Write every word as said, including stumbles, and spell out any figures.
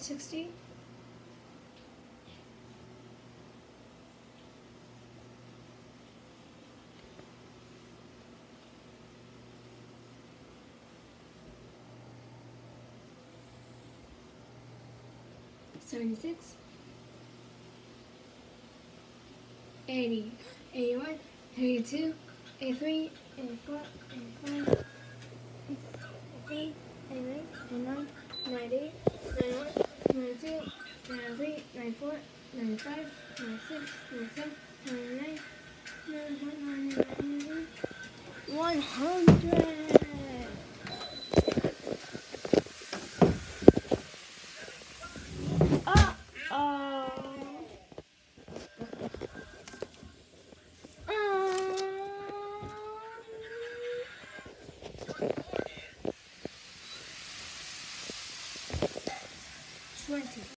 sixty, seventy-six, eighty, eighty-one, eighty-two, eighty-three, eighty-four, eighty-five, eighty-eight, eighty-nine, eighty-nine, ninety, ninety-one, ninety-two, ninety-three, ninety-four, ninety-five, ninety-six, ninety-seven, ninety-nine, ninety-one, one hundred. Uh oh. Twenty.